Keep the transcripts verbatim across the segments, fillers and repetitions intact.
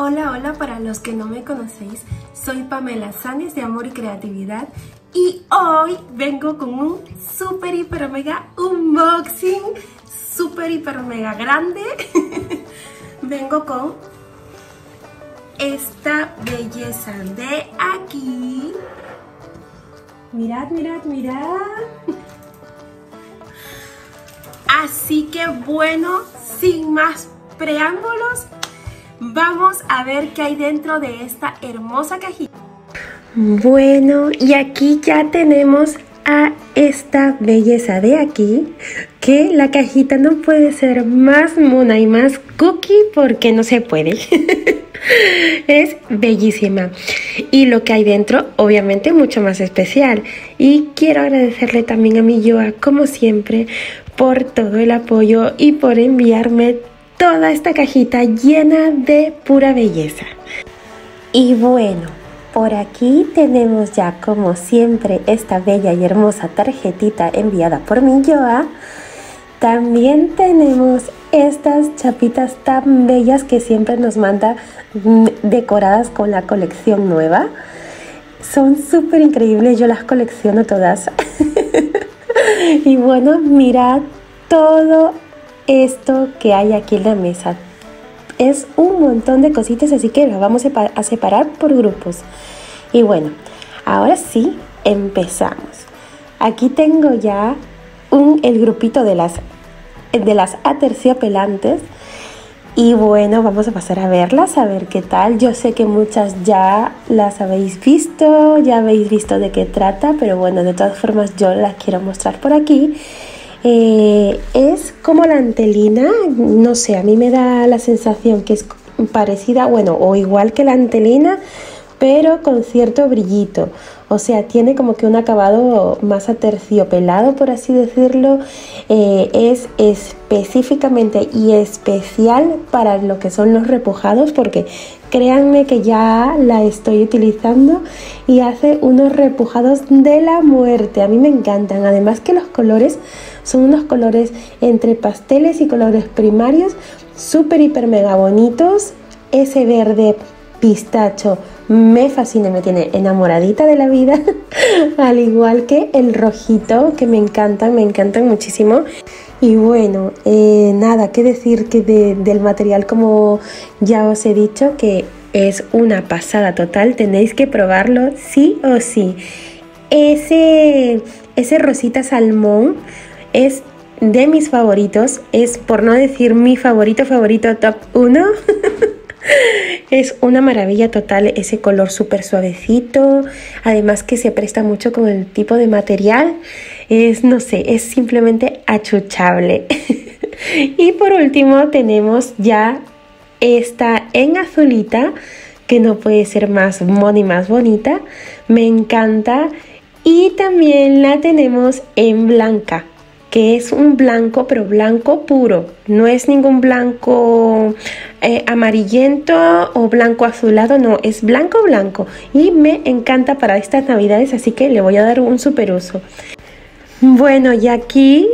Hola, hola, para los que no me conocéis, soy Pamela Sáenz de Amor y Creatividad y hoy vengo con un super hiper mega unboxing, super hiper mega grande. Vengo con esta belleza de aquí. Mirad, mirad, mirad. Así que bueno, sin más preámbulos, vamos a ver qué hay dentro de esta hermosa cajita. Bueno, y aquí ya tenemos a esta belleza de aquí, que la cajita no puede ser más mona y más cookie porque no se puede. Es bellísima. Y lo que hay dentro, obviamente, mucho más especial. Y quiero agradecerle también a mi Joa, como siempre, por todo el apoyo y por enviarme toda esta cajita llena de pura belleza. Y bueno, por aquí tenemos ya como siempre esta bella y hermosa tarjetita enviada por mi Joa. También tenemos estas chapitas tan bellas que siempre nos manda decoradas con la colección nueva. Son súper increíbles, yo las colecciono todas. Y bueno, mirad todo esto que hay aquí en la mesa. Es un montón de cositas, así que las vamos a separar por grupos. Y bueno, ahora sí, empezamos. Aquí tengo ya un, el grupito de las, de las aterciopelantes. Y bueno, vamos a pasar a verlas, a ver qué tal. Yo sé que muchas ya las habéis visto, ya habéis visto de qué trata, pero bueno, de todas formas yo las quiero mostrar por aquí. Eh, es como la antelina, no sé, a mí me da la sensación que es parecida, bueno, o igual que la antelina, pero con cierto brillito. O sea, tiene como que un acabado más aterciopelado, por así decirlo. Eh, es específicamente y especial para lo que son los repujados, porque créanme que ya la estoy utilizando y hace unos repujados de la muerte. A mí me encantan. Además que los colores son unos colores entre pasteles y colores primarios súper hiper mega bonitos. Ese verde pistacho me fascina, me tiene enamoradita de la vida. Al igual que el rojito, que me encantan, me encantan muchísimo. Y bueno, eh, nada que decir que de, del material, como ya os he dicho, que es una pasada total. Tenéis que probarlo sí o sí. Ese, ese rosita salmón es de mis favoritos, es por no decir mi favorito favorito top uno. Es una maravilla total ese color súper suavecito, además que se presta mucho con el tipo de material, es no sé, es simplemente achuchable. Y por último tenemos ya esta en azulita, que no puede ser más mona y más bonita, me encanta. Y también la tenemos en blanca, que es un blanco, pero blanco puro, no es ningún blanco eh, amarillento o blanco azulado, no, es blanco blanco y me encanta para estas navidades, así que le voy a dar un super uso. Bueno, y aquí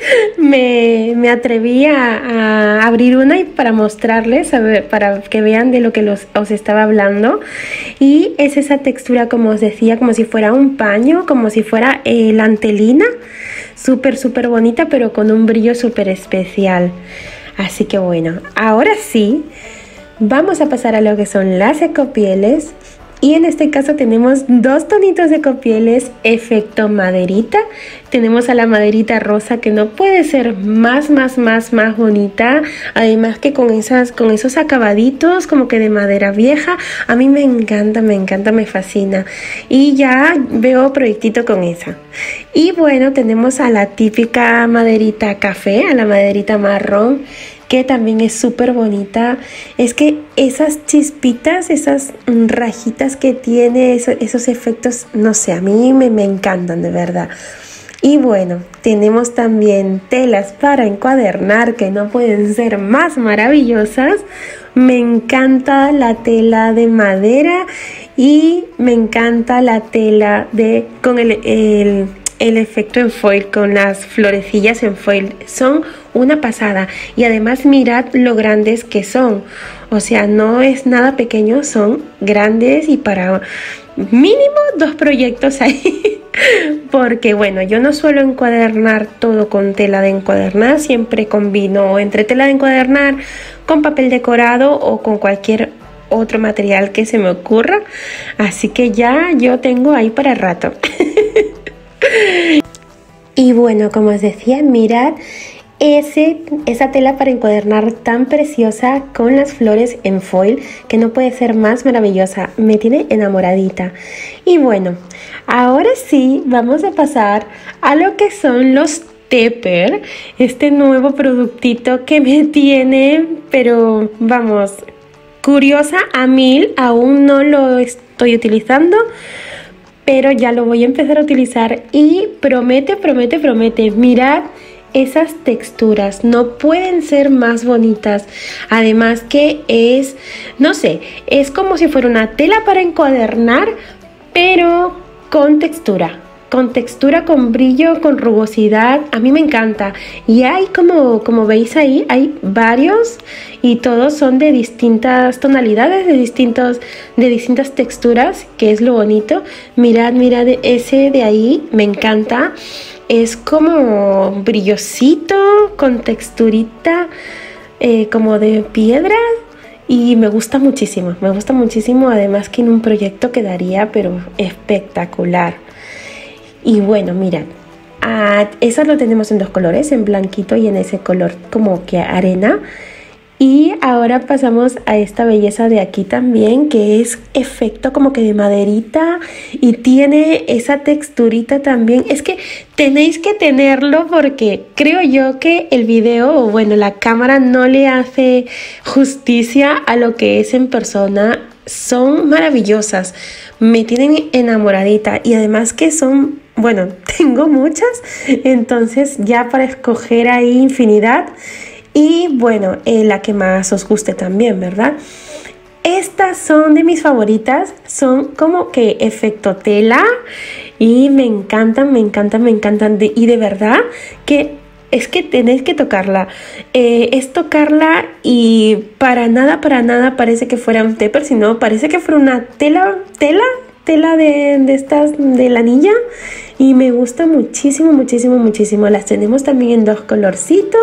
me, me atreví a, a abrir una y para mostrarles, a ver, para que vean de lo que los, os estaba hablando. Y es esa textura, como os decía, como si fuera un paño, como si fuera eh, la antelina. Súper, súper bonita, pero con un brillo súper especial. Así que bueno, ahora sí, vamos a pasar a lo que son las ecopieles. Y en este caso tenemos dos tonitos de ecopieles efecto maderita. Tenemos a la maderita rosa, que no puede ser más, más, más, más bonita. Además que con, esas, con esos acabaditos como que de madera vieja, a mí me encanta, me encanta, me fascina. Y ya veo proyectito con esa. Y bueno, tenemos a la típica maderita café, a la maderita marrón, que también es súper bonita. Es que esas chispitas, esas rajitas que tiene, eso, esos efectos, no sé, a mí me, me encantan de verdad. Y bueno, tenemos también telas para encuadernar que no pueden ser más maravillosas. Me encanta la tela de madera y me encanta la tela de con el, el el efecto en foil con las florecillas en foil. Son una pasada. Y además mirad lo grandes que son. O sea, no es nada pequeño, son grandes y para mínimo dos proyectos ahí. Porque bueno, yo no suelo encuadernar todo con tela de encuadernar. Siempre combino entre tela de encuadernar con papel decorado o con cualquier otro material que se me ocurra. Así que ya yo tengo ahí para rato. Y bueno, como os decía, mirad ese, esa tela para encuadernar tan preciosa con las flores en foil, que no puede ser más maravillosa. Me tiene enamoradita. Y bueno, ahora sí vamos a pasar a lo que son los Tepper, este nuevo productito que me tiene, pero vamos, curiosa a mil. Aún no lo estoy utilizando, pero ya lo voy a empezar a utilizar y promete, promete, promete. Mirad esas texturas, no pueden ser más bonitas. Además que es, no sé, es como si fuera una tela para encuadernar, pero con textura. Con textura, con brillo, con rugosidad. A mí me encanta. Y hay como, como veis ahí, hay varios y todos son de distintas tonalidades, de, distintos, de distintas texturas, que es lo bonito. Mirad, mirad ese de ahí, me encanta. Es como brillosito, con texturita eh, como de piedra. Y me gusta muchísimo, me gusta muchísimo. Además que en un proyecto quedaría pero espectacular. Y bueno, mirad, ah, eso lo tenemos en dos colores, en blanquito y en ese color como que arena. Y ahora pasamos a esta belleza de aquí también, que es efecto como que de maderita y tiene esa texturita también. Es que tenéis que tenerlo porque creo yo que el video, o bueno, la cámara no le hace justicia a lo que es en persona. Son maravillosas, me tienen enamoradita y además que son, bueno, tengo muchas, entonces ya para escoger ahí infinidad. Y bueno, eh, la que más os guste también, ¿verdad? Estas son de mis favoritas, son como que efecto tela y me encantan, me encantan, me encantan. De, y de verdad que es que tenéis que tocarla. Eh, es tocarla y para nada, para nada parece que fuera un tepper, sino parece que fuera una tela, tela, tela de, de estas, de lanilla. Y me gusta muchísimo, muchísimo, muchísimo. Las tenemos también en dos colorcitos.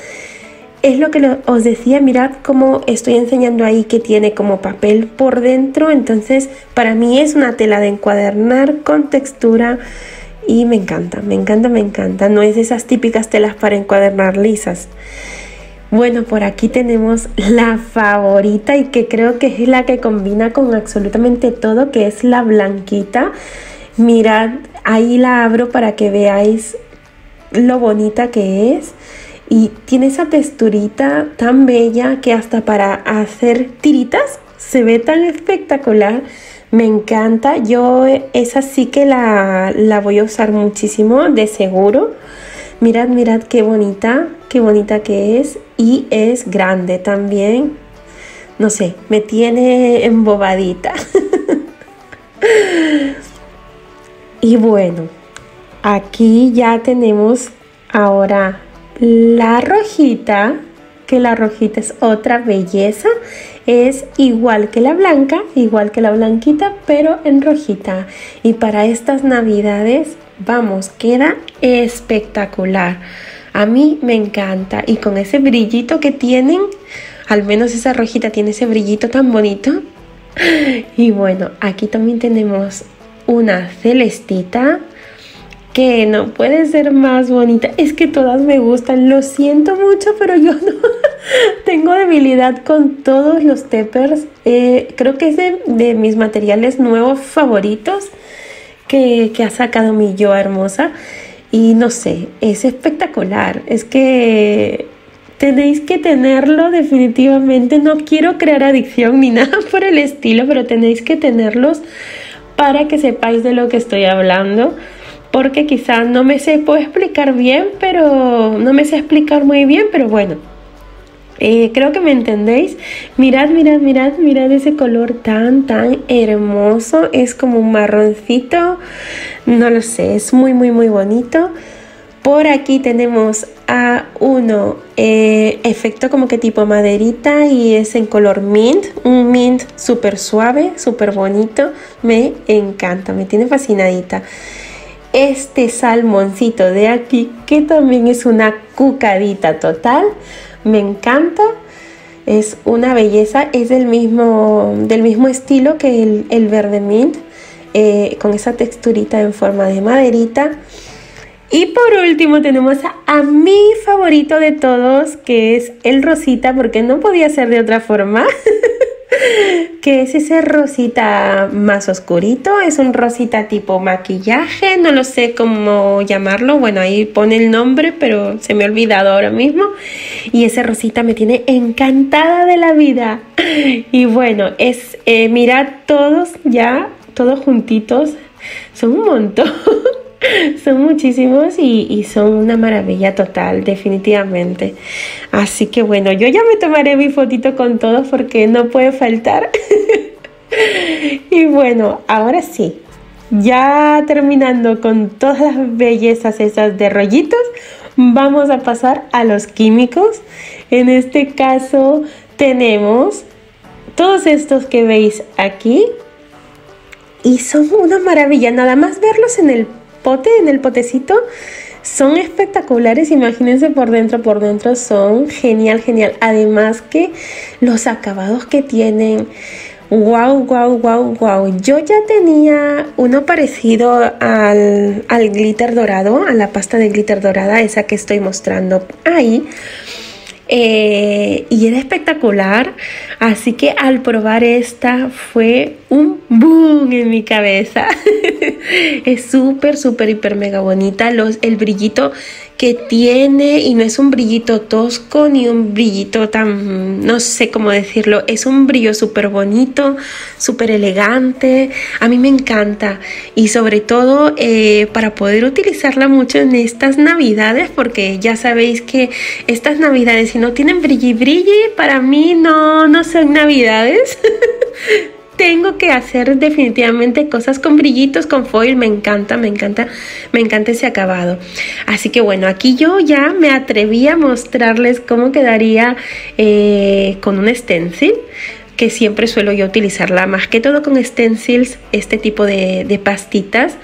Es lo que os decía, mirad cómo estoy enseñando ahí que tiene como papel por dentro. Entonces para mí es una tela de encuadernar con textura y me encanta, me encanta, me encanta. No es de esas típicas telas para encuadernar lisas. Bueno, por aquí tenemos la favorita y que creo que es la que combina con absolutamente todo, que es la blanquita. Mirad, ahí la abro para que veáis lo bonita que es. Y tiene esa texturita tan bella que hasta para hacer tiritas se ve tan espectacular. Me encanta. Yo esa sí que la, la voy a usar muchísimo, de seguro. Mirad, mirad qué bonita, qué bonita que es. Y es grande también. No sé, me tiene embobadita. Y bueno, aquí ya tenemos ahora la rojita, que la rojita es otra belleza. Es igual que la blanca, igual que la blanquita, pero en rojita. Y para estas navidades, vamos, queda espectacular. A mí me encanta. Y con ese brillito que tienen, al menos esa rojita tiene ese brillito tan bonito. Y bueno, aquí también tenemos una celestita, que no puede ser más bonita. Es que todas me gustan, lo siento mucho, pero yo no tengo debilidad con todos los teppers. Eh, creo que es de, de mis materiales nuevos favoritos que, que ha sacado mi Yo Hermosa. Y no sé, es espectacular. Es que tenéis que tenerlo definitivamente. No quiero crear adicción ni nada por el estilo, pero tenéis que tenerlos para que sepáis de lo que estoy hablando. Porque quizás no me sé, puedo explicar bien, pero no me sé explicar muy bien, pero bueno, Eh, creo que me entendéis. Mirad, mirad, mirad, mirad ese color tan, tan hermoso. Es como un marroncito. No lo sé, es muy, muy, muy bonito. Por aquí tenemos a uno eh, efecto como que tipo maderita y es en color mint. Un mint súper suave, súper bonito. Me encanta, me tiene fascinadita. Este salmoncito de aquí, que también es una cucadita total. Me encanta, es una belleza, es del mismo, del mismo estilo que el, el verde mint, eh, con esa texturita en forma de maderita. Y por último tenemos a, a mi favorito de todos, que es el rosita, porque no podía ser de otra forma. Que es ese rosita más oscurito, es un rosita tipo maquillaje, no lo sé cómo llamarlo, bueno, ahí pone el nombre, pero se me ha olvidado ahora mismo. Y ese rosita me tiene encantada de la vida. Y bueno, es eh, mirad todos ya, todos juntitos, son un montón. Son muchísimos y, y son una maravilla total, definitivamente. Así que bueno, yo ya me tomaré mi fotito con todos porque no puede faltar. Y bueno, ahora sí, ya terminando con todas las bellezas esas de rollitos, vamos a pasar a los químicos. En este caso tenemos todos estos que veis aquí y son una maravilla, nada más verlos en el pote, en el potecito, son espectaculares. Imagínense por dentro, por dentro son genial, genial. Además que los acabados que tienen, wow, wow, wow, wow. Yo ya tenía uno parecido al, al glitter dorado, a la pasta de glitter dorada, esa que estoy mostrando ahí. Eh, y era espectacular, así que al probar esta fue un boom en mi cabeza. Es súper, súper, hiper, mega bonita. Los, el brillito que tiene, y no es un brillito tosco ni un brillito tan, no sé cómo decirlo, es un brillo súper bonito, súper elegante. A mí me encanta, y sobre todo eh, para poder utilizarla mucho en estas navidades, porque ya sabéis que estas navidades, si no tienen brilli brilli, para mí no, no son navidades. Tengo que hacer definitivamente cosas con brillitos, con foil. Me encanta, me encanta, me encanta ese acabado. Así que bueno, aquí yo ya me atreví a mostrarles cómo quedaría eh, con un stencil, que siempre suelo yo utilizarla más que todo con stencils, este tipo de, de pastitas.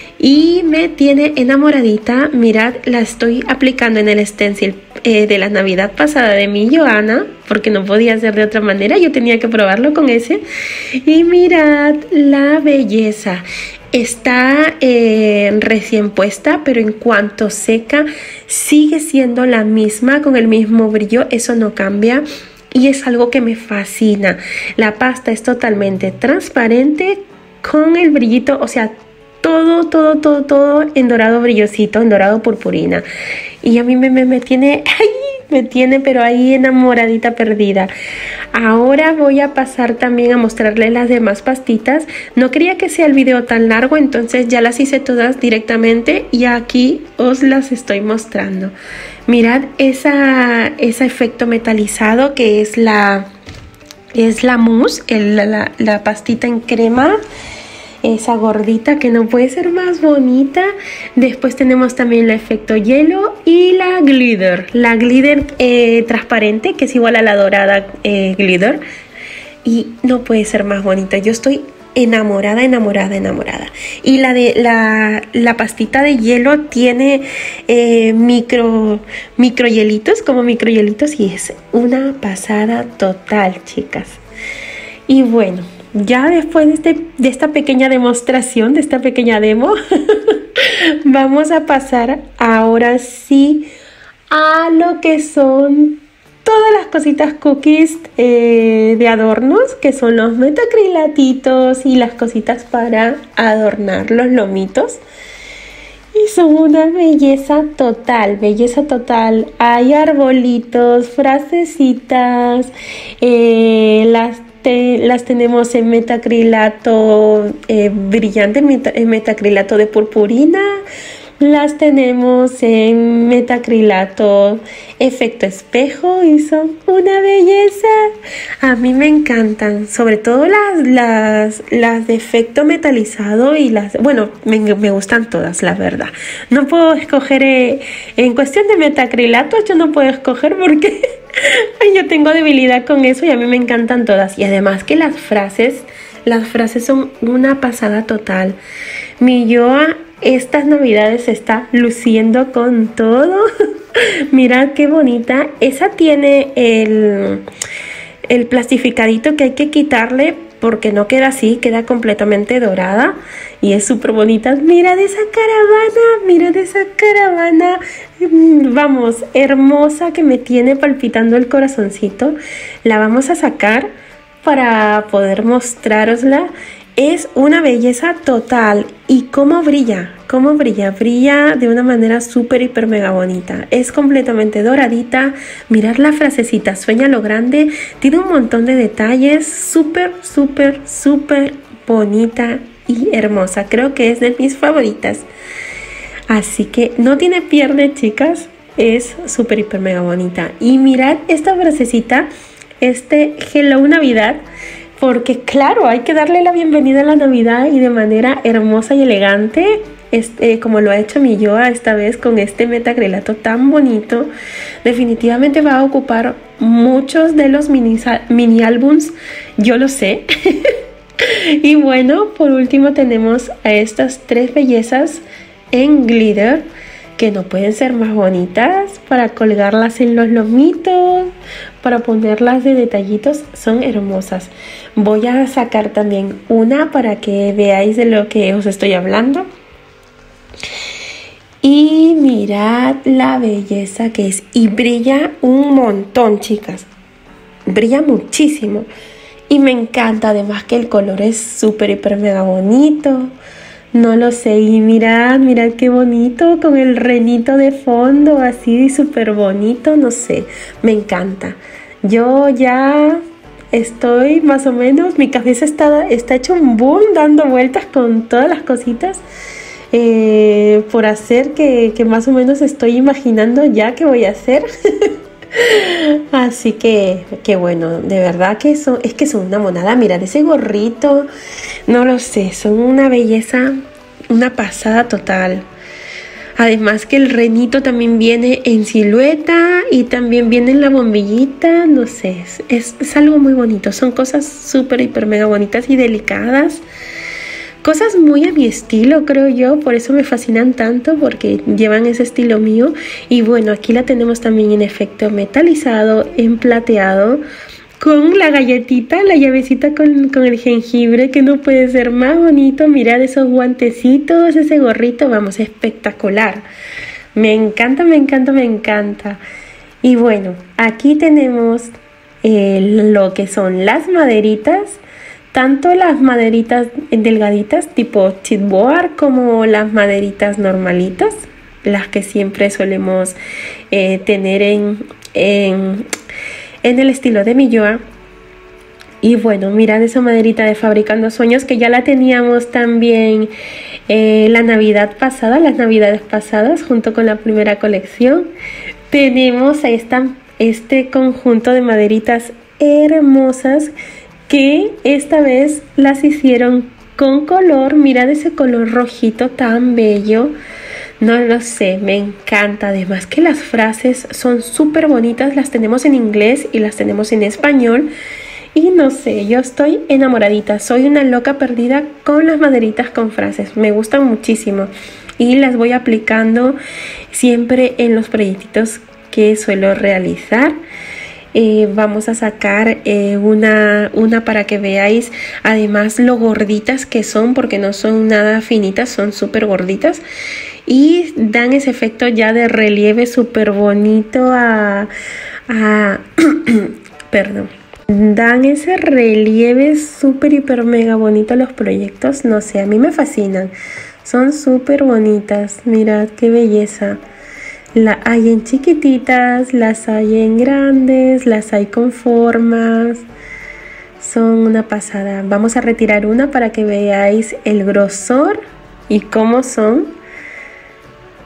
Y me tiene enamoradita. Mirad, la estoy aplicando en el stencil eh, de la Navidad pasada de mi Joana, porque no podía ser de otra manera, yo tenía que probarlo con ese. Y mirad la belleza. Está eh, recién puesta, pero en cuanto seca sigue siendo la misma, con el mismo brillo, eso no cambia. Y es algo que me fascina. La pasta es totalmente transparente con el brillito, o sea, todo, todo, todo, todo en dorado brillosito, en dorado purpurina. Y a mí me, me, me tiene, ay, me tiene pero ahí enamoradita perdida. Ahora voy a pasar también a mostrarles las demás pastitas. No quería que sea el video tan largo, entonces ya las hice todas directamente y aquí os las estoy mostrando. Mirad esa, ese efecto metalizado que es la, es la mousse, el, la, la pastita en crema. Esa gordita que no puede ser más bonita. Después tenemos también el efecto hielo y la glitter. La glitter eh, transparente, que es igual a la dorada eh, glitter. Y no puede ser más bonita. Yo estoy enamorada, enamorada, enamorada. Y la de la, la pastita de hielo tiene eh, micro, micro hielitos, como micro hielitos. Y es una pasada total, chicas. Y bueno, ya después de, este, de esta pequeña demostración, de esta pequeña demo, vamos a pasar ahora sí a lo que son todas las cositas cookies eh, de adornos, que son los metacrilatitos y las cositas para adornar los lomitos. Y son una belleza total, belleza total. Hay arbolitos, frasecitas, eh, las Te, las tenemos en metacrilato eh, brillante, meta, en metacrilato de purpurina. las tenemos en metacrilato, efecto espejo y son una belleza. A mí me encantan, sobre todo las, las, las de efecto metalizado y las, bueno, me, me gustan todas, la verdad. No puedo escoger, eh, en cuestión de metacrilato, yo no puedo escoger porque yo tengo debilidad con eso y a mí me encantan todas. Y además que las frases, las frases son una pasada total. Mi Yoa estas navidades se está luciendo con todo. Mirad qué bonita. Esa tiene el, el plastificadito que hay que quitarle porque no queda así, queda completamente dorada y es súper bonita. Mirad esa caravana, mirad esa caravana, vamos, hermosa, que me tiene palpitando el corazoncito. La vamos a sacar para poder mostrarosla. Es una belleza total. Y cómo brilla, cómo brilla, brilla de una manera súper, hiper, mega bonita. Es completamente doradita. Mirad la frasecita, sueña lo grande. Tiene un montón de detalles, súper, súper, súper bonita y hermosa. Creo que es de mis favoritas. Así que no tiene pierde, chicas. Es súper, hiper, mega bonita. Y mirad esta frasecita, este Hello Navidad. Porque claro, hay que darle la bienvenida a la Navidad y de manera hermosa y elegante, este, como lo ha hecho mi Yoa esta vez con este metacrilato tan bonito. Definitivamente va a ocupar muchos de los mini, mini álbums, yo lo sé. Y bueno, por último tenemos a estas tres bellezas en glitter, que no pueden ser más bonitas, para colgarlas en los lomitos, para ponerlas de detallitos, son hermosas. Voy a sacar también una para que veáis de lo que os estoy hablando. Y mirad la belleza que es, y brilla un montón, chicas, brilla muchísimo y me encanta. Además que el color es súper, hiper, mega bonito. No lo sé, y mirad, mirad qué bonito, con el renito de fondo, así súper bonito, no sé, me encanta. Yo ya estoy más o menos, mi cabeza está, está hecho un boom, dando vueltas con todas las cositas eh, por hacer, que, que más o menos estoy imaginando ya qué voy a hacer. Así que, que bueno, de verdad que son, es que son una monada. Mirad ese gorrito, no lo sé, son una belleza, una pasada total. Además que el renito también viene en silueta y también viene en la bombillita, no sé, es, es, es algo muy bonito. Son cosas súper, hiper, mega bonitas y delicadas. Cosas muy a mi estilo, creo yo, por eso me fascinan tanto, porque llevan ese estilo mío. Y bueno, aquí la tenemos también en efecto metalizado, en plateado, con la galletita, la llavecita con, con el jengibre, que no puede ser más bonito. Mirad esos guantecitos, ese gorrito, vamos, espectacular. Me encanta, me encanta, me encanta. Y bueno, aquí tenemos eh, lo que son las maderitas. Tanto las maderitas delgaditas tipo chipboard como las maderitas normalitas, las que siempre solemos eh, tener en, en, en el estilo de mi Yoa. Y bueno, mirad esa maderita de Fabricando Sueños, que ya la teníamos también eh, la Navidad pasada, las Navidades pasadas, junto con la primera colección. Tenemos esta, este conjunto de maderitas hermosas, que esta vez las hicieron con color. Mirad ese color rojito tan bello. No lo sé, me encanta. Además que las frases son súper bonitas. Las tenemos en inglés y las tenemos en español. Y no sé, yo estoy enamoradita. Soy una loca perdida con las maderitas con frases. Me gustan muchísimo. Y las voy aplicando siempre en los proyectitos que suelo realizar. Eh, vamos a sacar eh, una, una para que veáis además lo gorditas que son, porque no son nada finitas, son súper gorditas y dan ese efecto ya de relieve súper bonito a, a perdón, dan ese relieve súper hiper mega bonito a los proyectos. No sé, a mí me fascinan, son súper bonitas. Mirad qué belleza. La hay en chiquititas, las hay en grandes, las hay con formas. Son una pasada. Vamos a retirar una para que veáis el grosor y cómo son.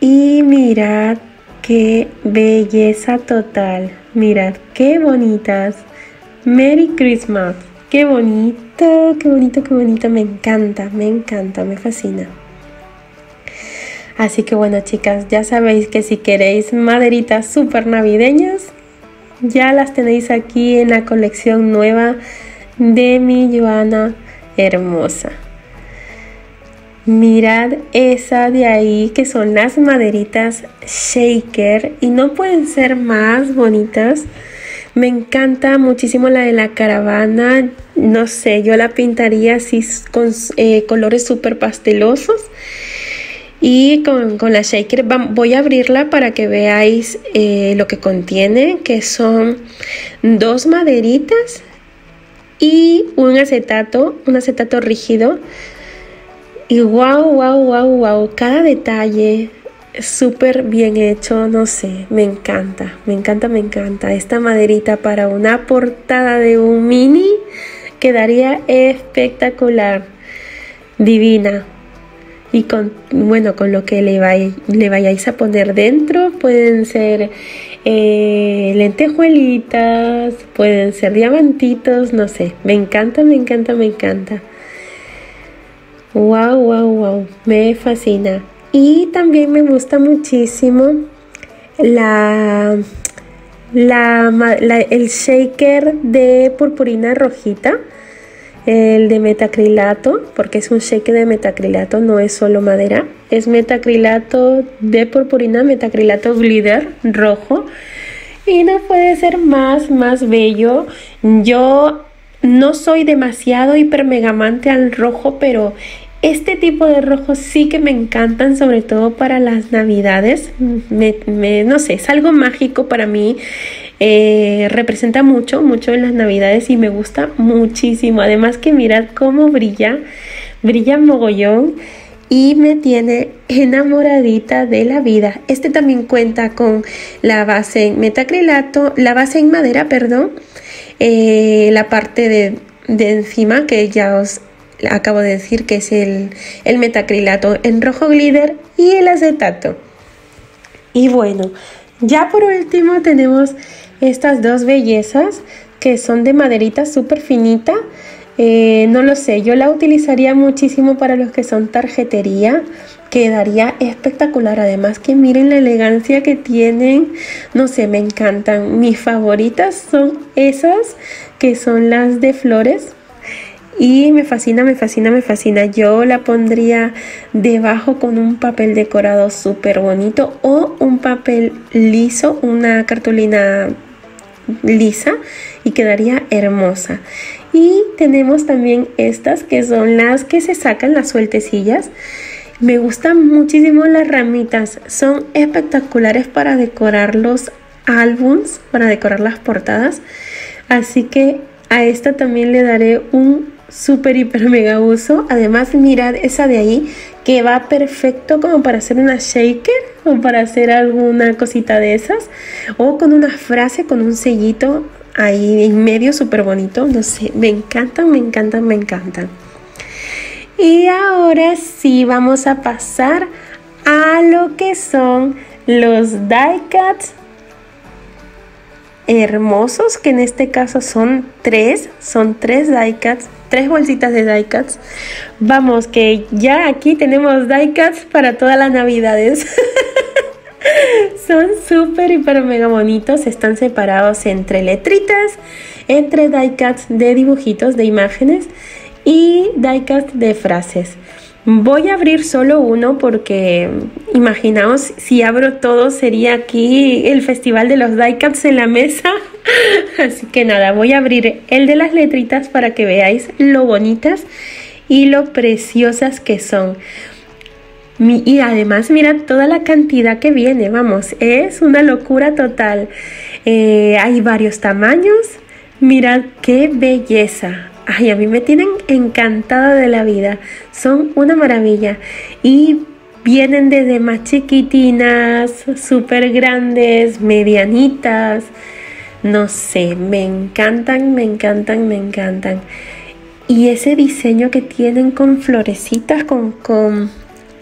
Y mirad qué belleza total. Mirad qué bonitas. Merry Christmas. Qué bonito, qué bonito, qué bonito. Me encanta, me encanta, me fascina. Así que bueno, chicas, ya sabéis que si queréis maderitas súper navideñas, ya las tenéis aquí en la colección nueva de mi Joana hermosa. Mirad esa de ahí, que son las maderitas shaker y no pueden ser más bonitas. Me encanta muchísimo la de la caravana. No sé, yo la pintaría así con eh, colores súper pastelosos. Y con, con la shaker voy a abrirla para que veáis eh, lo que contiene, que son dos maderitas y un acetato, un acetato rígido. Y wow, wow, wow, wow, cada detalle súper bien hecho, no sé, me encanta, me encanta, me encanta. Esta maderita para una portada de un mini quedaría espectacular, divina. Y con, bueno, con lo que le, vay, le vayáis a poner dentro, pueden ser eh, lentejuelitas, pueden ser diamantitos, no sé, me encanta, me encanta, me encanta. Wow, wow, wow, me fascina. Y también me gusta muchísimo la, la, la, el shaker de purpurina rojita, el de metacrilato, porque es un shaker de metacrilato, no es solo madera, es metacrilato de purpurina, metacrilato glitter rojo. Y no puede ser más, más bello. Yo no soy demasiado hiper mega amante al rojo, pero este tipo de rojos sí que me encantan, sobre todo para las navidades. Me, me, no sé, es algo mágico para mí. Eh, representa mucho, mucho en las navidades y me gusta muchísimo. Además que mirad cómo brilla, brilla mogollón y me tiene enamoradita de la vida. Este también cuenta con la base en metacrilato, la base en madera, perdón, eh, la parte de, de encima que ya os acabo de decir que es el, el metacrilato en rojo glitter y el acetato. Y bueno, ya por último tenemos estas dos bellezas que son de maderita súper finita. Eh, no lo sé, yo la utilizaría muchísimo para los que son tarjetería. Quedaría espectacular. Además que miren la elegancia que tienen. No sé, me encantan. Mis favoritas son esas que son las de flores. Y me fascina, me fascina, me fascina. Yo la pondría debajo con un papel decorado súper bonito o un papel liso, una cartulina lisa y quedaría hermosa. Y tenemos también estas que son las que se sacan, las sueltecillas. Me gustan muchísimo las ramitas. Son espectaculares para decorar los álbums, para decorar las portadas. Así que a esta también le daré un súper hiper mega uso. Además mirad esa de ahí que va perfecto como para hacer una shaker o para hacer alguna cosita de esas, o con una frase, con un sellito ahí en medio súper bonito. No sé, me encantan, me encantan, me encantan. Y ahora sí vamos a pasar a lo que son los die cuts hermosos, que en este caso son tres, son tres die cuts, tres bolsitas de die cuts. Vamos, que ya aquí tenemos die cuts para todas las navidades. Son súper, hiper, mega bonitos. Están separados entre letritas, entre die cuts de dibujitos, de imágenes y die cuts de frases. Voy a abrir solo uno porque imaginaos si abro todo sería aquí el festival de los die cuts en la mesa. Así que nada, voy a abrir el de las letritas para que veáis lo bonitas y lo preciosas que son. Y además mirad toda la cantidad que viene, vamos, es una locura total. Eh, hay varios tamaños, mirad qué belleza. Ay, a mí me tienen encantada de la vida, son una maravilla. Y vienen desde más chiquitinas, súper grandes, medianitas. No sé, me encantan, me encantan, me encantan. Y ese diseño que tienen con florecitas, con, con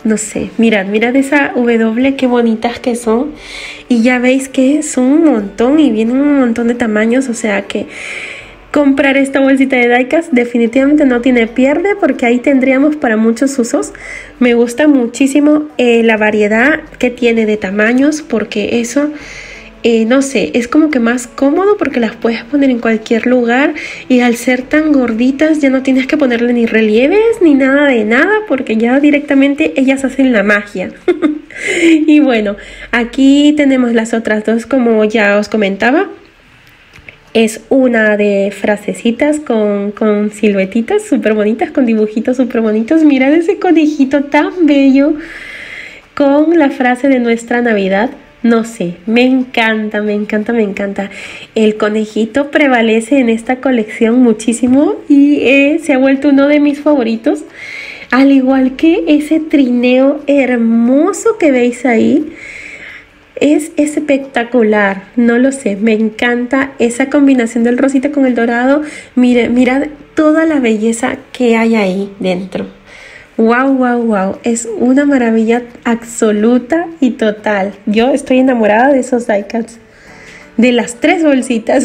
no sé, mirad, mirad esa W, qué bonitas que son. Y ya veis que son un montón y vienen un montón de tamaños, o sea que comprar esta bolsita de die-cast definitivamente no tiene pierde, porque ahí tendríamos para muchos usos. Me gusta muchísimo eh, la variedad que tiene de tamaños, porque eso, eh, no sé, es como que más cómodo porque las puedes poner en cualquier lugar, y al ser tan gorditas ya no tienes que ponerle ni relieves ni nada de nada, porque ya directamente ellas hacen la magia. Y bueno, aquí tenemos las otras dos, como ya os comentaba. Es una de frasecitas con, con siluetitas súper bonitas, con dibujitos súper bonitos. Mirad ese conejito tan bello con la frase de nuestra Navidad. No sé, me encanta, me encanta, me encanta. El conejito prevalece en esta colección muchísimo y eh, se ha vuelto uno de mis favoritos. Al igual que ese trineo hermoso que veis ahí. Es espectacular, no lo sé, me encanta esa combinación del rosita con el dorado. Mire, mirad toda la belleza que hay ahí dentro. Wow, wow, wow, es una maravilla absoluta y total. Yo estoy enamorada de esos die-cuts, de las tres bolsitas.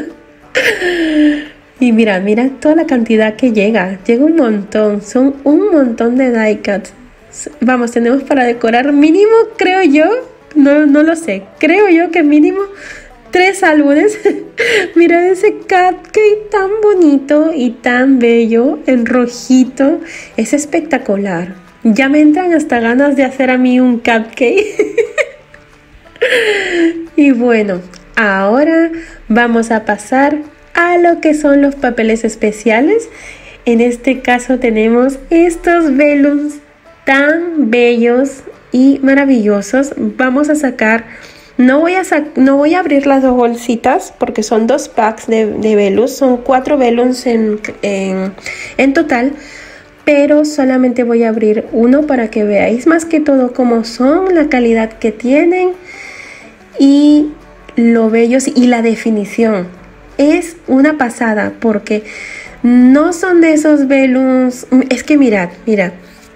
Y mirad, mirad toda la cantidad que llega, llega un montón, son un montón de die-cuts. Vamos, tenemos para decorar mínimo, creo yo. No, no lo sé, creo yo que mínimo tres álbumes. Mirad ese cupcake tan bonito y tan bello en rojito, es espectacular. Ya me entran hasta ganas de hacer a mí un cupcake. Y bueno, ahora vamos a pasar a lo que son los papeles especiales. En este caso tenemos estos balloons tan bellos y maravillosos. Vamos a sacar, no voy a, sac no voy a abrir las dos bolsitas porque son dos packs de, de balloons, son cuatro balloons en, en, en total, pero solamente voy a abrir uno para que veáis más que todo cómo son, la calidad que tienen y lo bellos y la definición. Es una pasada porque no son de esos balloons, es que mirad, mirad.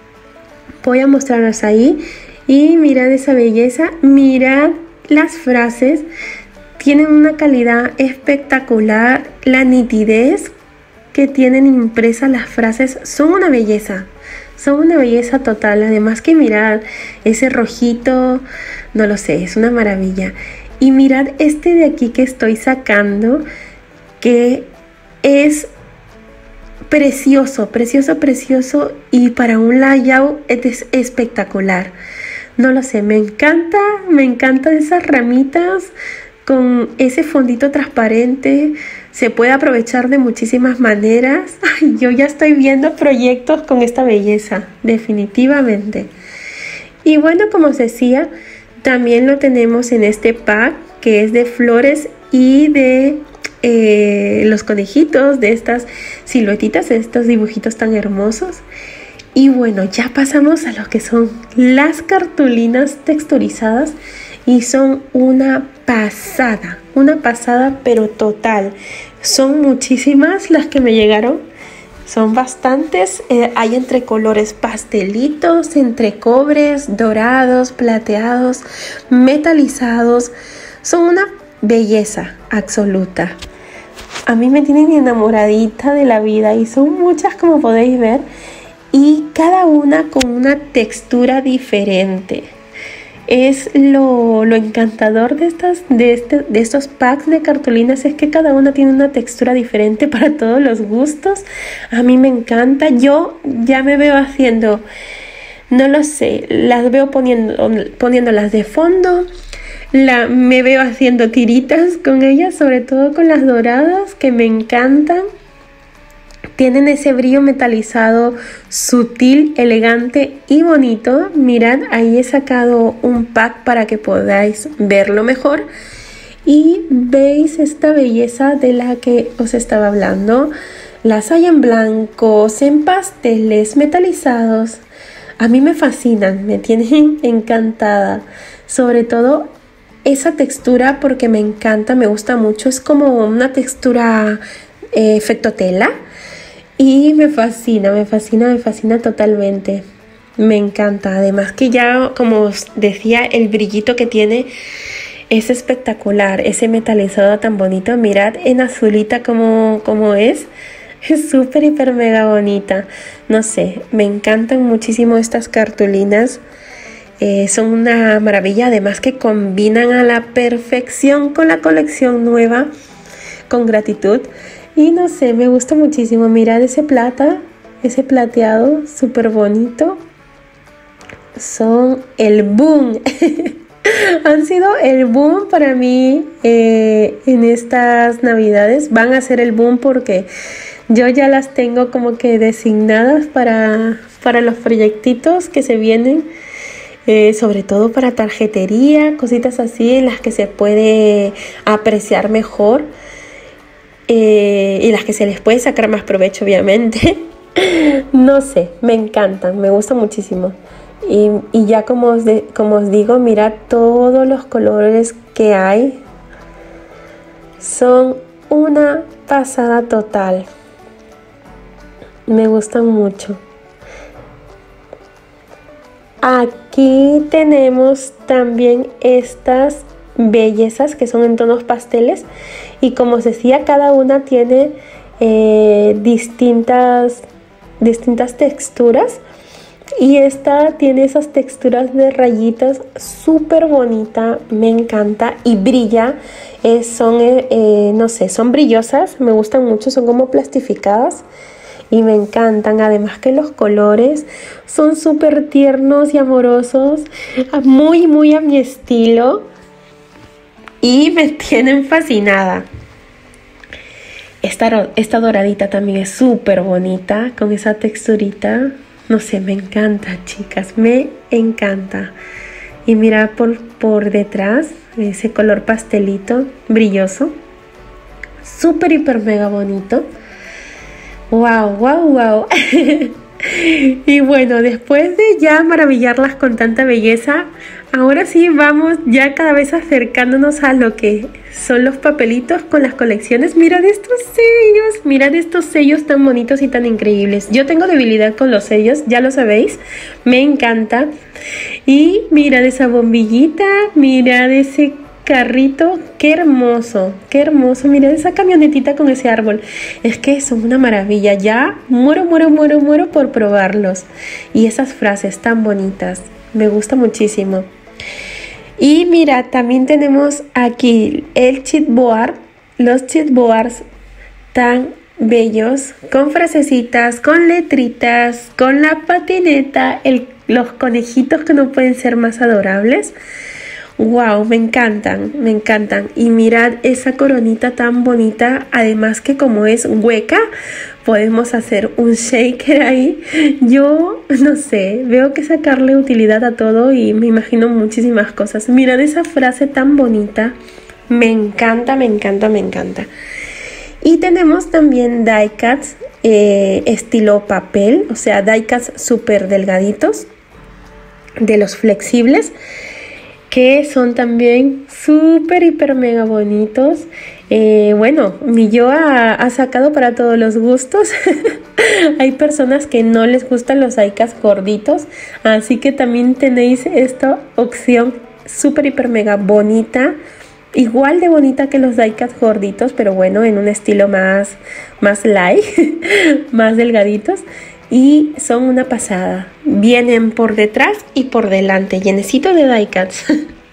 Voy a mostrarlos ahí y mirad esa belleza, mirad las frases, tienen una calidad espectacular, la nitidez que tienen impresas las frases son una belleza, son una belleza total. Además que mirad ese rojito, no lo sé, es una maravilla. Y mirad este de aquí que estoy sacando, que es precioso, precioso, precioso, y para un layout es espectacular. No lo sé, me encanta, me encantan esas ramitas con ese fondito transparente. Se puede aprovechar de muchísimas maneras. Ay, yo ya estoy viendo proyectos con esta belleza, definitivamente. Y bueno, como os decía, también lo tenemos en este pack que es de flores y de Eh, los conejitos, de estas siluetitas, de estos dibujitos tan hermosos. Y bueno, ya pasamos a lo que son las cartulinas texturizadas y son una pasada, una pasada pero total. Son muchísimas las que me llegaron, son bastantes, eh, hay entre colores pastelitos, entre cobres, dorados, plateados, metalizados. Son una belleza absoluta. A mí me tienen enamoradita de la vida y son muchas, como podéis ver, y cada una con una textura diferente. Es lo, lo encantador de, estas, de, este, de estos packs de cartulinas, es que cada una tiene una textura diferente para todos los gustos. A mí me encanta, yo ya me veo haciendo, no lo sé, las veo poniendo, poniéndolas de fondo. La, me veo haciendo tiritas con ellas, sobre todo con las doradas, que me encantan. Tienen ese brillo metalizado sutil, elegante y bonito. Mirad, ahí he sacado un pack para que podáis verlo mejor. Y veis esta belleza de la que os estaba hablando. Las hay en blancos, en pasteles, metalizados. A mí me fascinan, me tienen encantada. Sobre todo esa textura, porque me encanta, me gusta mucho. Es como una textura eh, efecto tela y me fascina, me fascina, me fascina totalmente. Me encanta. Además que ya, como os decía, el brillito que tiene es espectacular. Ese metalizado tan bonito. Mirad en azulita como, como es. Es súper, hiper, mega bonita. No sé, me encantan muchísimo estas cartulinas. Eh, son una maravilla. Además que combinan a la perfección con la colección nueva. Con gratitud. Y no sé, me gusta muchísimo. Mirad ese plata. Ese plateado súper bonito. Son el boom. Han sido el boom para mí eh, en estas navidades. Van a ser el boom porque yo ya las tengo como que designadas para, para los proyectitos que se vienen. Eh, sobre todo para tarjetería, cositas así en las que se puede apreciar mejor. Eh, y las que se les puede sacar más provecho, obviamente. No sé, me encantan, me gustan muchísimo. Y, y ya como os, de, como os digo, mirad todos los colores que hay. Son una pasada total. Me gustan mucho. Aquí tenemos también estas bellezas que son en tonos pasteles. Y como os decía, cada una tiene eh, distintas, distintas texturas. Y esta tiene esas texturas de rayitas súper bonita, me encanta y brilla. Eh, son, eh, eh, no sé, son brillosas, me gustan mucho, son como plastificadas y me encantan. Además que los colores son súper tiernos y amorosos, muy, muy a mi estilo y me tienen fascinada. Esta, esta doradita también es súper bonita, con esa texturita. No sé, me encanta, chicas, me encanta. Y mira por, por detrás, ese color pastelito, brilloso. Súper, hiper, mega bonito. Wow, wow, wow. Y bueno, después de ya maravillarlas con tanta belleza, ahora sí vamos ya cada vez acercándonos a lo que son los papelitos con las colecciones. Mirad estos sellos, mirad estos sellos tan bonitos y tan increíbles. Yo tengo debilidad con los sellos, ya lo sabéis, me encanta. Y mirad esa bombillita, mirad ese carrito, qué hermoso, qué hermoso. Mirad esa camionetita con ese árbol, es que son una maravilla. Ya muero, muero, muero, muero por probarlos. Y esas frases tan bonitas, me gusta muchísimo. Y mira, también tenemos aquí el chipboard, los chipboards tan bellos, con frasecitas, con letritas, con la patineta, el, los conejitos que no pueden ser más adorables. Wow, me encantan, me encantan. Y mirad esa coronita tan bonita, además que como es hueca, podemos hacer un shaker ahí. Yo, no sé, veo que sacarle utilidad a todo y me imagino muchísimas cosas. Mirad esa frase tan bonita, me encanta, me encanta, me encanta. Y tenemos también die cuts eh, estilo papel, o sea, die cuts súper delgaditos, de los flexibles, que son también súper, hiper, mega bonitos. Eh, bueno, mi yo ha, ha sacado para todos los gustos. Hay personas que no les gustan los die cuts gorditos, así que también tenéis esta opción súper, hiper, mega bonita. Igual de bonita que los die cuts gorditos, pero bueno, en un estilo más, más light, más delgaditos. Y son una pasada. Vienen por detrás y por delante, llenecito de die cuts.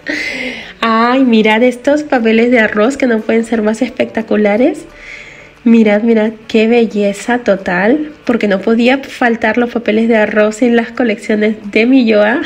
Ay, mirad estos papeles de arroz que no pueden ser más espectaculares. Mirad, mirad, qué belleza total. Porque no podía faltar los papeles de arroz en las colecciones de mi Yoa.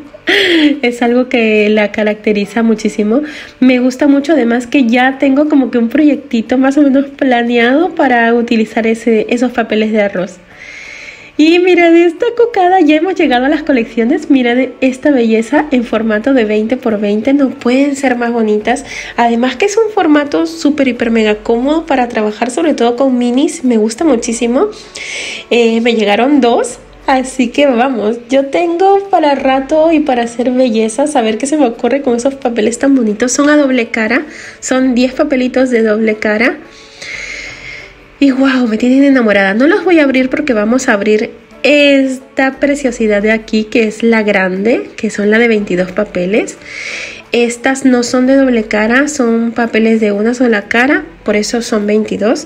Es algo que la caracteriza muchísimo. Me gusta mucho, además que ya tengo como que un proyectito más o menos planeado para utilizar ese, esos papeles de arroz. Y mirad esta cocada, ya hemos llegado a las colecciones. Mirad esta belleza en formato de veinte por veinte, no pueden ser más bonitas. Además que es un formato súper, hiper, mega cómodo para trabajar, sobre todo con minis, me gusta muchísimo. Eh, me llegaron dos. Así que vamos, yo tengo para rato y para hacer bellezas. A ver qué se me ocurre con esos papeles tan bonitos. Son a doble cara, son diez papelitos de doble cara. Y wow, me tienen enamorada. No los voy a abrir porque vamos a abrir esta preciosidad de aquí, que es la grande, que son la de veintidós papeles. Estas no son de doble cara, son papeles de una sola cara, por eso son veintidós.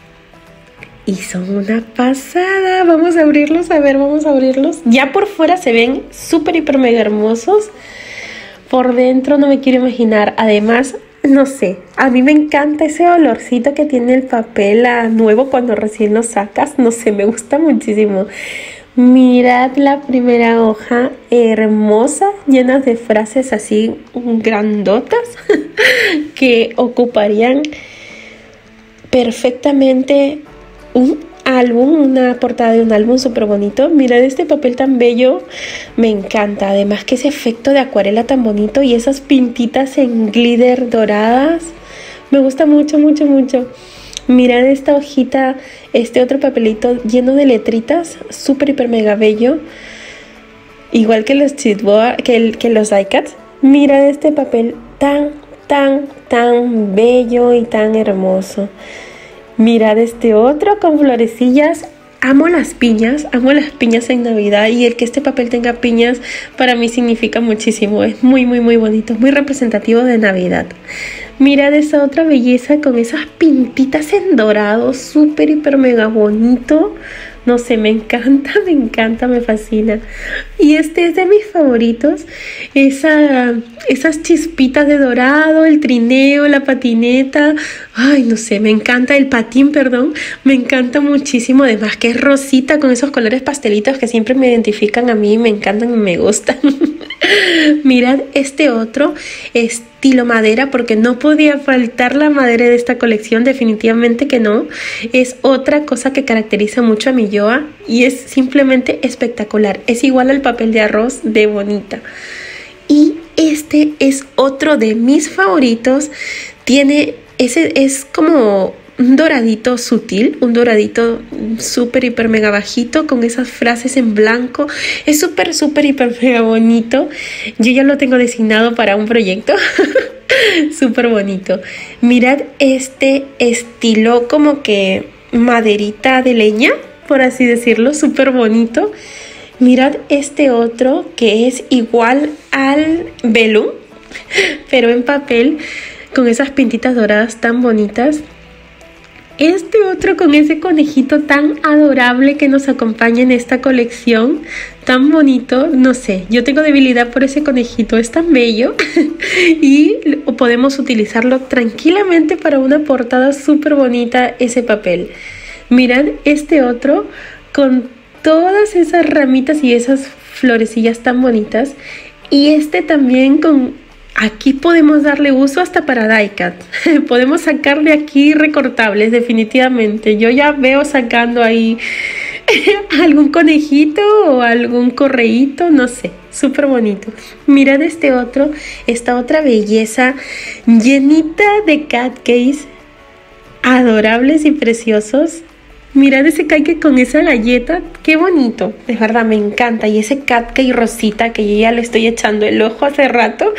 Y son una pasada. Vamos a abrirlos, a ver, vamos a abrirlos. Ya por fuera se ven súper, hiper, mega hermosos. Por dentro no me quiero imaginar. Además, no sé, a mí me encanta ese olorcito que tiene el papel a nuevo cuando recién lo sacas. No sé, me gusta muchísimo. Mirad la primera hoja, hermosa, llena de frases así grandotas que ocuparían perfectamente un álbum, una portada de un álbum súper bonito. Mirad este papel tan bello, me encanta. Además que ese efecto de acuarela tan bonito y esas pintitas en glitter doradas, me gusta mucho, mucho, mucho. Mirad esta hojita, este otro papelito lleno de letritas, súper, hiper, mega bello. Igual que los chipboard, que, el, que los die cuts. Mirad este papel tan, tan, tan bello y tan hermoso. Mirad este otro con florecillas. Amo las piñas, amo las piñas en Navidad, y el que este papel tenga piñas para mí significa muchísimo. Es muy, muy, muy bonito, muy representativo de Navidad. Mirad esa otra belleza con esas pintitas en dorado, súper, hiper, mega bonito. No sé, me encanta, me encanta, me fascina. Y este es de mis favoritos. Esa, esas chispitas de dorado, el trineo, la patineta. Ay, no sé, me encanta el patín, perdón. Me encanta muchísimo. Además que es rosita con esos colores pastelitos que siempre me identifican a mí. Me encantan y me gustan. Mirad este otro estilo madera, porque no podía faltar la madera de esta colección, definitivamente que no. Es otra cosa que caracteriza mucho a mi Yoa y es simplemente espectacular. Es igual al papel de arroz de bonita. Y este es otro de mis favoritos. Tiene ese, es como un doradito sutil, un doradito súper, hiper, mega bajito con esas frases en blanco. Es súper, súper, hiper, mega bonito. Yo ya lo tengo designado para un proyecto. Súper bonito. Mirad este estilo como que maderita de leña, por así decirlo, súper bonito. Mirad este otro que es igual al velum, pero en papel, con esas pintitas doradas tan bonitas. Este otro con ese conejito tan adorable que nos acompaña en esta colección, tan bonito, no sé, yo tengo debilidad por ese conejito, es tan bello y podemos utilizarlo tranquilamente para una portada súper bonita, ese papel. Mirad este otro con todas esas ramitas y esas florecillas tan bonitas, y este también con... Aquí podemos darle uso hasta para die cut. Podemos sacar de aquí recortables, definitivamente. Yo ya veo sacando ahí algún conejito o algún correíto, no sé. Súper bonito. Mirad este otro, esta otra belleza llenita de cupcakes adorables y preciosos. Mirad ese cupcake con esa galleta, qué bonito, de verdad me encanta. Y ese cupcake rosita que yo ya le estoy echando el ojo hace rato.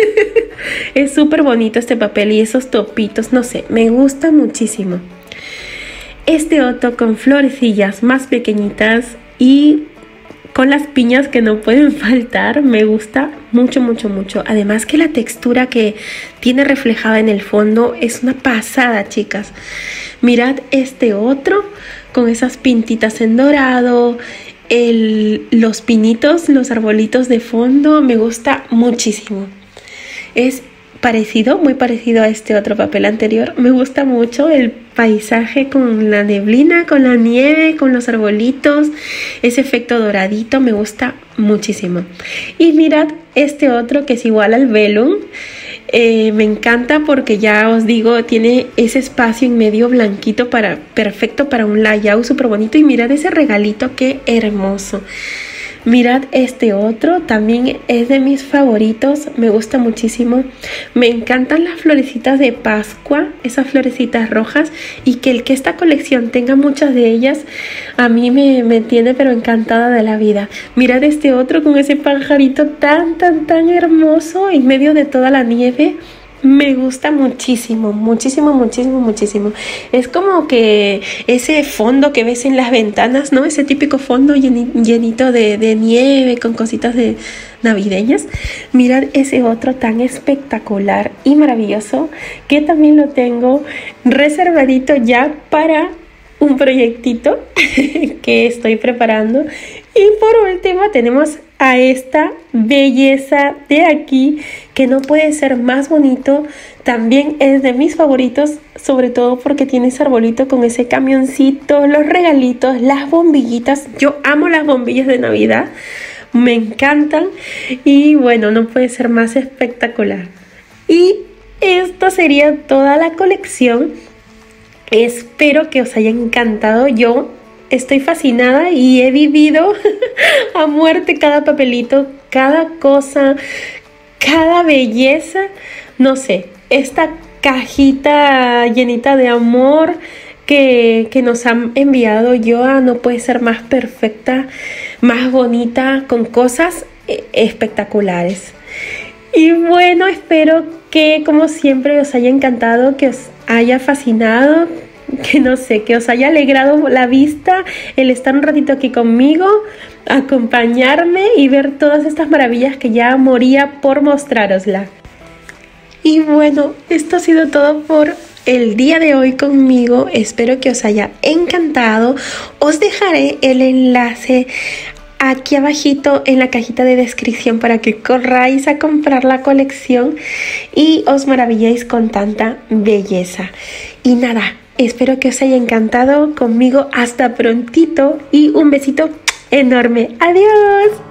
Es súper bonito este papel y esos topitos, no sé, me gusta muchísimo. Este otro con florecillas más pequeñitas y con las piñas que no pueden faltar, me gusta mucho, mucho, mucho. Además que la textura que tiene reflejada en el fondo es una pasada, chicas. Mirad este otro con esas pintitas en dorado, el, los pinitos, los arbolitos de fondo, me gusta muchísimo. Es parecido, muy parecido a este otro papel anterior. Me gusta mucho el paisaje con la neblina, con la nieve, con los arbolitos, ese efecto doradito, me gusta muchísimo. Y mirad este otro que es igual al velum. Eh, me encanta porque ya os digo, tiene ese espacio en medio blanquito para, perfecto para un layout súper bonito. Y mirad ese regalito, qué hermoso. Mirad este otro, también es de mis favoritos, me gusta muchísimo. Me encantan las florecitas de Pascua, esas florecitas rojas, y que el que esta colección tenga muchas de ellas, a mí me, me tiene pero encantada de la vida. Mirad este otro con ese pajarito tan, tan, tan hermoso en medio de toda la nieve. me gusta muchísimo, muchísimo, muchísimo, muchísimo. Es como que ese fondo que ves en las ventanas, ¿no? Ese típico fondo llenito de, de nieve con cositas de navideñas. Mirad ese otro tan espectacular y maravilloso que también lo tengo reservadito ya para un proyectito que estoy preparando. Y por último tenemos a esta belleza de aquí, que no puede ser más bonito. También es de mis favoritos, sobre todo porque tiene ese arbolito con ese camioncito, los regalitos, las bombillitas. Yo amo las bombillas de Navidad, me encantan y bueno, no puede ser más espectacular. Y esto sería toda la colección. Espero que os haya encantado. Yo estoy fascinada y he vivido a muerte cada papelito, cada cosa, cada belleza. No sé, esta cajita llenita de amor que, que nos han enviado Yoa no puede ser más perfecta, más bonita, con cosas espectaculares. Y bueno, espero que como siempre os haya encantado, que os haya fascinado, que no sé, que os haya alegrado la vista el estar un ratito aquí conmigo, acompañarme y ver todas estas maravillas que ya moría por mostrarosla. Y bueno, esto ha sido todo por el día de hoy conmigo. Espero que os haya encantado. Os dejaré el enlace aquí abajito en la cajita de descripción para que corráis a comprar la colección y os maravilléis con tanta belleza. Y nada, espero que os haya encantado conmigo. Hasta prontito y un besito enorme. ¡Adiós!